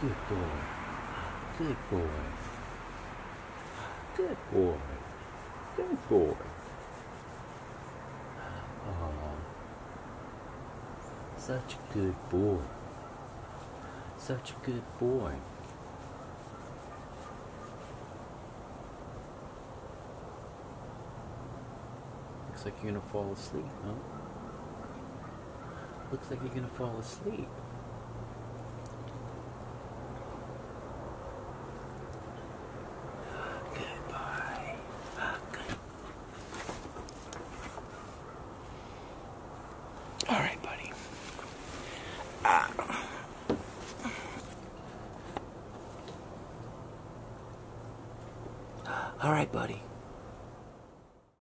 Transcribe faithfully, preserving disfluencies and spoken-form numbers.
Good boy. Good boy. Good boy. Good boy. Oh, such a good boy. Such a good boy. Looks like you're gonna fall asleep, huh? Looks like you're gonna fall asleep. Good boy. Good. All right, buddy. Ah. All right, buddy.